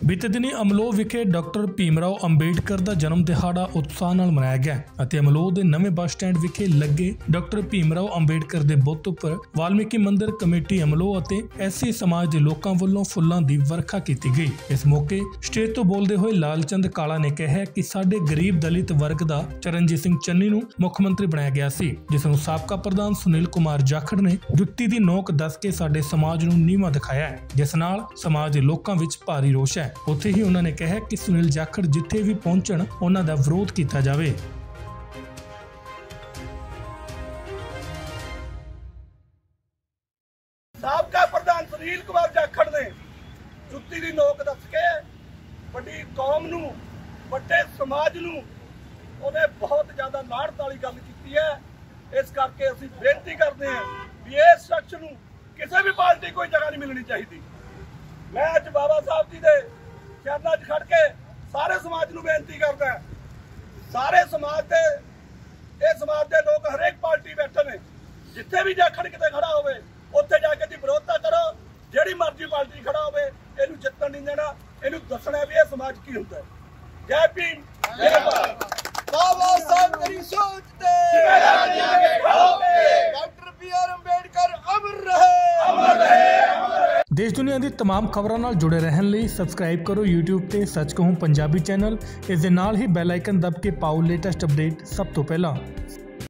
बीते दिनी अमलोह विखे डॉक्टर भीमराव अंबेडकर का जन्म दिहाड़ा उत्साह नाल मनाया गया ਅਤੇ अमलोह के नवे बस स्टैंड विखे लगे डॉक्टर भीमराव अंबेडकर के बुੱਤ उपर वाल्मीकि मंदिर कमेटी अमलोह ਅਤੇ एससी समाज के लोगों वालों फुलों की वर्खा की गई। इस मौके स्टेज तो बोलते हुए लालचंद काला ने कहा कि साडे गरीब दलित वर्ग का चरणजीत सिंह चन्नी नूं मुख मंत्री बनाया गया सी, जिस नूं साबका प्रधान सुनील कुमार जाखड़ ने जुत्ती की नोक दस के साडे समाज नूं नीवां दिखाया है, जिस नाल समाज के लोगों विच भारी रोष है। उत्थे ही उन्होंने कहा कि सुनील जाखड़ जिथे भी पहुंचण उन्हां दा विरोध किया जाए। साबका प्रधान सुनील कुमार जाखड़ ने जुत्ती दी नोक दस के वड्डी कौम नूं वड्डे समाज नूं उन्हें बहुत ज्यादा लाहनत वाली गल कीती है। इस करके असीं बेनती करते हैं भी इस शख्स नूं किसी भी पार्टी कोई जगह नहीं मिलनी चाहिए। मैं अज बाबा साहब जी दे चरणों च खड़ के सारे समाज नूं बेनती करदा, सारे समाज दे इस समाज दे लोग हरेक पार्टी बैठे ने, जिथे भी जाखड़ किते खड़ा होवे उत्थे जाके दी विरोधता करो, जिहड़ी मर्जी पार्टी खड़ा होवे इहनूं जितण नहीं देना, इहनूं दसना भी यह समाज की हुंदा है। जय भीम जय भारत। बाबा साहब तेरी सोच ते डॉक्टर BR अंबेडकर अमर रहे, अमर रहे, अमर रहे। देश दुनिया की तमाम खबरों नाल जुड़े रहने लिए सबसक्राइब करो यूट्यूब ते सच कहूं पंजाबी चैनल। इस दे नाल ही बैल आइकन दब के पाओ लेटेस्ट अपडेट सब तो पहला।